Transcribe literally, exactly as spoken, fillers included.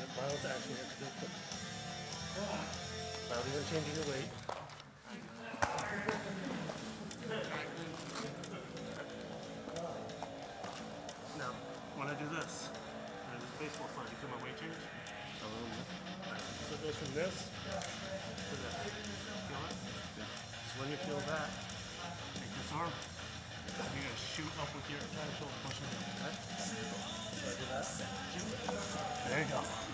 Violence action, you have to do it quick. Without even changing your weight. Now, when I do this, I do the baseball slide, you feel my weight change? A little bit. Right. So it goes from this to this. Feel it? Yeah. So when you feel that, take this arm, and you're going to shoot up with your entire shoulder, pushing it. Okay? So I do that. Shoot. There you go.